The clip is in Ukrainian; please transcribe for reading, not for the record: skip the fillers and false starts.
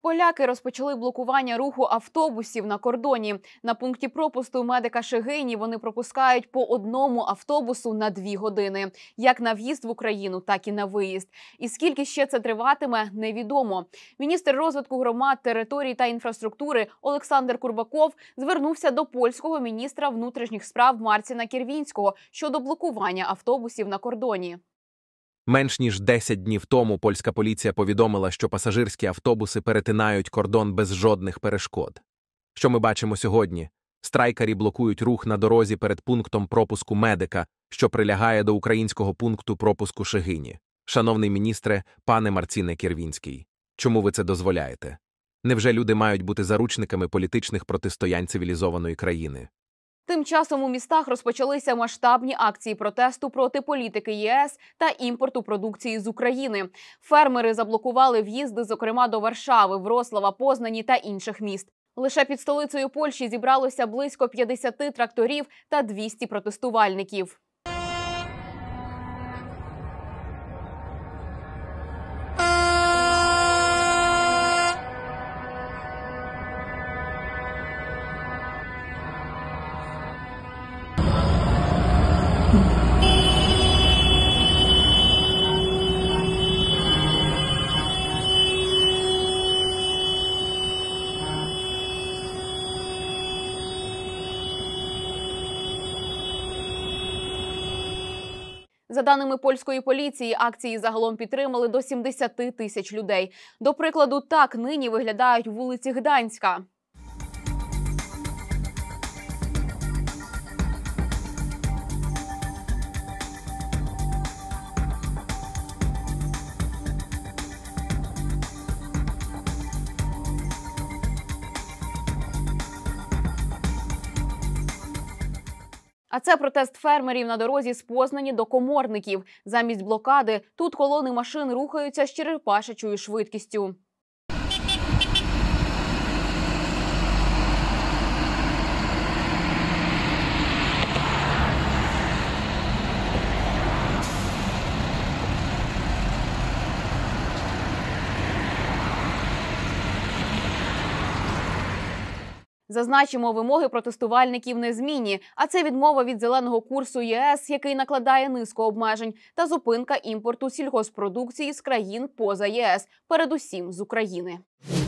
Поляки розпочали блокування руху автобусів на кордоні. На пункті пропусту медика Шегині вони пропускають по одному автобусу на 2 години. Як на в'їзд в Україну, так і на виїзд. І скільки ще це триватиме, невідомо. Міністр розвитку громад, територій та інфраструктури Олександр Курбаков звернувся до польського міністра внутрішніх справ Марціна Кірвінського щодо блокування автобусів на кордоні. Менш ніж 10 днів тому польська поліція повідомила, що пасажирські автобуси перетинають кордон без жодних перешкод. Що ми бачимо сьогодні? Страйкарі блокують рух на дорозі перед пунктом пропуску медика, що прилягає до українського пункту пропуску Шегині. Шановний міністре, пане Марціне Кірвінський, чому ви це дозволяєте? Невже люди мають бути заручниками політичних протистоянь цивілізованої країни? Тим часом у містах розпочалися масштабні акції протесту проти політики ЄС та імпорту продукції з України. Фермери заблокували в'їзди, зокрема, до Варшави, Вроцлава, Познані та інших міст. Лише під столицею Польщі зібралося близько 50 тракторів та 200 протестувальників. За даними польської поліції, акції загалом підтримали до 70 тисяч людей. До прикладу, так нині виглядають вулиці Гданська. А це протест фермерів на дорозі з Познані до Коморників. Замість блокади тут колони машин рухаються з черепашечою швидкістю. Зазначимо, вимоги протестувальників незмінні, а це відмова від зеленого курсу ЄС, який накладає низку обмежень, та зупинка імпорту сільгосппродукції з країн поза ЄС, передусім з України.